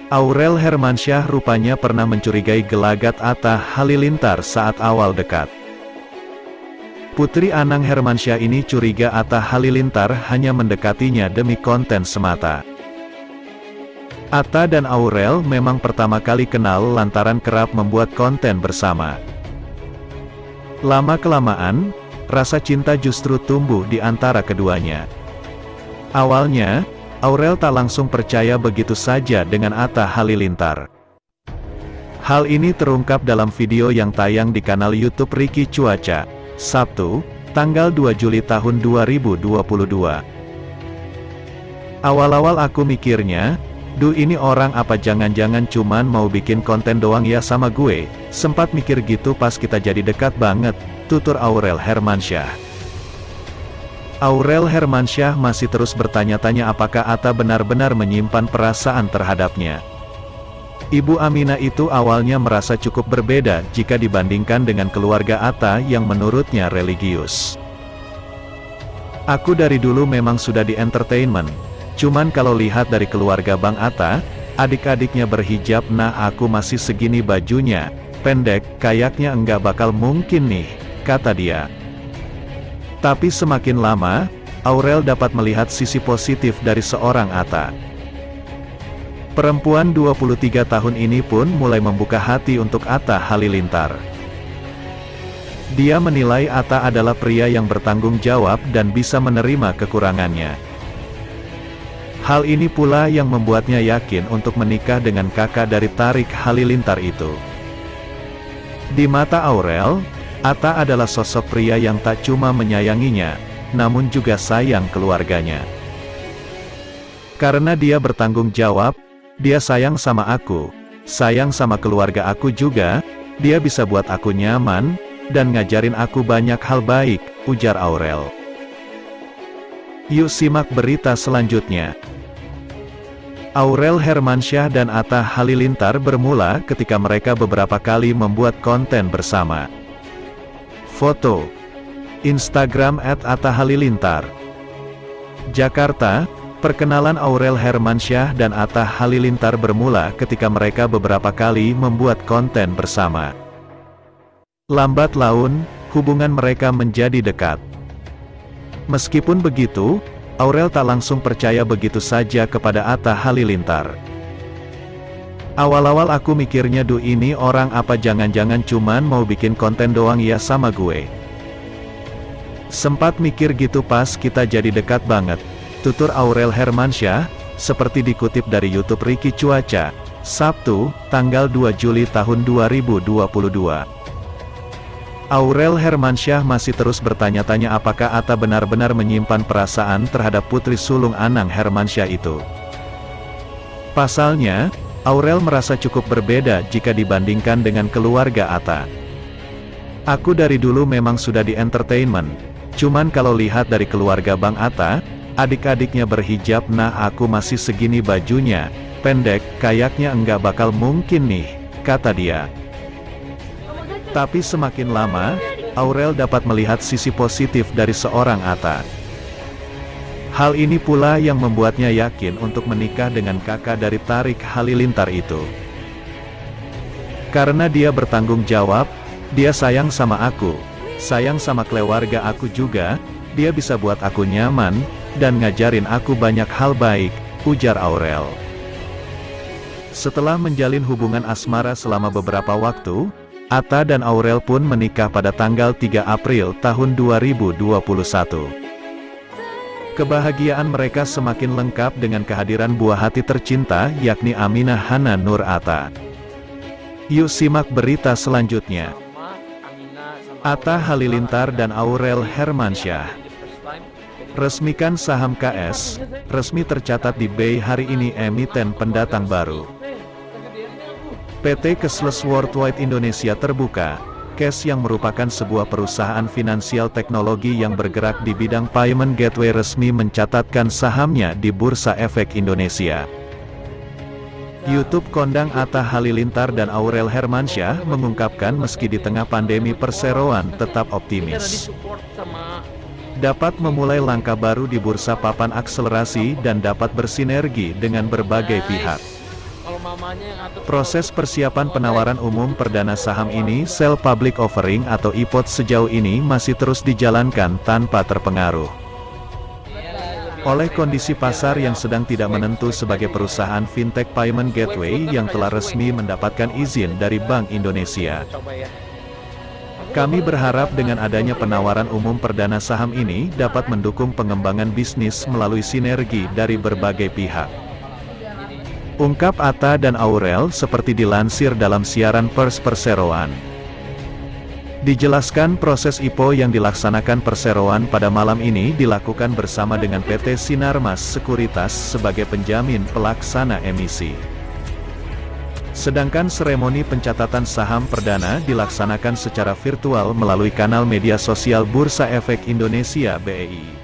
Aurel Hermansyah rupanya pernah mencurigai gelagat Atta Halilintar saat awal dekat. Putri Anang Hermansyah ini curiga Atta Halilintar hanya mendekatinya demi konten semata. Atta dan Aurel memang pertama kali kenal lantaran kerap membuat konten bersama. Lama-kelamaan, rasa cinta justru tumbuh di antara keduanya. Awalnya, Aurel tak langsung percaya begitu saja dengan Atta Halilintar. Hal ini terungkap dalam video yang tayang di kanal YouTube Ricky Cuaca, Sabtu, tanggal 2 Juli tahun 2022. Awal-awal aku mikirnya, duh ini orang apa jangan-jangan cuman mau bikin konten doang ya sama gue, sempat mikir gitu pas kita jadi dekat banget, tutur Aurel Hermansyah. Aurel Hermansyah masih terus bertanya-tanya apakah Atta benar-benar menyimpan perasaan terhadapnya. Ibu Aminah itu awalnya merasa cukup berbeda jika dibandingkan dengan keluarga Atta yang menurutnya religius. Aku dari dulu memang sudah di entertainment, cuman kalau lihat dari keluarga Bang Atta, adik-adiknya berhijab nah aku masih segini bajunya, pendek, kayaknya enggak bakal mungkin nih, kata dia. Tapi semakin lama, Aurel dapat melihat sisi positif dari seorang Atta. Perempuan 23 tahun ini pun mulai membuka hati untuk Atta Halilintar. Dia menilai Atta adalah pria yang bertanggung jawab dan bisa menerima kekurangannya. Hal ini pula yang membuatnya yakin untuk menikah dengan kakak dari Tarik Halilintar itu. Di mata Aurel, Atta adalah sosok pria yang tak cuma menyayanginya, namun juga sayang keluarganya. Karena dia bertanggung jawab, dia sayang sama aku, sayang sama keluarga aku juga, dia bisa buat aku nyaman, dan ngajarin aku banyak hal baik, ujar Aurel. Yuk simak berita selanjutnya. Aurel Hermansyah dan Atta Halilintar bermula ketika mereka beberapa kali membuat konten bersama. Foto Instagram @atta_halilintar. Jakarta, perkenalan Aurel Hermansyah dan Atta Halilintar bermula ketika mereka beberapa kali membuat konten bersama. Lambat laun, hubungan mereka menjadi dekat. Meskipun begitu, Aurel tak langsung percaya begitu saja kepada Atta Halilintar. Awal-awal aku mikirnya duh ini orang apa jangan-jangan cuman mau bikin konten doang ya sama gue. Sempat mikir gitu pas kita jadi dekat banget, tutur Aurel Hermansyah, seperti dikutip dari YouTube Ricky Cuaca, Sabtu, tanggal 2 Juli tahun 2022. Aurel Hermansyah masih terus bertanya-tanya apakah Atta benar-benar menyimpan perasaan terhadap putri sulung Anang Hermansyah itu. Pasalnya, Aurel merasa cukup berbeda jika dibandingkan dengan keluarga Atta. Aku dari dulu memang sudah di entertainment, cuman kalau lihat dari keluarga Bang Atta, adik-adiknya berhijab nah aku masih segini bajunya, pendek, kayaknya enggak bakal mungkin nih, kata dia. Tapi semakin lama, Aurel dapat melihat sisi positif dari seorang Atta. Hal ini pula yang membuatnya yakin untuk menikah dengan kakak dari Tarik Halilintar itu. Karena dia bertanggung jawab, dia sayang sama aku, sayang sama keluarga aku juga, dia bisa buat aku nyaman, dan ngajarin aku banyak hal baik, ujar Aurel. Setelah menjalin hubungan asmara selama beberapa waktu, Atta dan Aurel pun menikah pada tanggal 3 April tahun 2021. Kebahagiaan mereka semakin lengkap dengan kehadiran buah hati tercinta yakni Aminah Hana Nur Atta. Yuk simak berita selanjutnya. Atta Halilintar dan Aurel Hermansyah resmikan saham KS, resmi tercatat di BI hari ini emiten pendatang baru. PT Cashless Worldwide Indonesia terbuka, Cash yang merupakan sebuah perusahaan finansial teknologi yang bergerak di bidang payment gateway resmi mencatatkan sahamnya di Bursa Efek Indonesia. YouTube kondang Atta Halilintar dan Aurel Hermansyah mengungkapkan meski di tengah pandemi perseroan tetap optimis. Dapat memulai langkah baru di bursa papan akselerasi dan dapat bersinergi dengan berbagai pihak. Proses persiapan penawaran umum perdana saham ini sell public offering atau IPO sejauh ini masih terus dijalankan tanpa terpengaruh oleh kondisi pasar yang sedang tidak menentu sebagai perusahaan fintech payment gateway yang telah resmi mendapatkan izin dari Bank Indonesia. Kami berharap dengan adanya penawaran umum perdana saham ini dapat mendukung pengembangan bisnis melalui sinergi dari berbagai pihak. Ungkap Atta dan Aurel seperti dilansir dalam siaran Pers Perseroan. Dijelaskan proses IPO yang dilaksanakan Perseroan pada malam ini dilakukan bersama dengan PT Sinarmas Sekuritas sebagai penjamin pelaksana emisi. Sedangkan seremoni pencatatan saham perdana dilaksanakan secara virtual melalui kanal media sosial Bursa Efek Indonesia (BEI).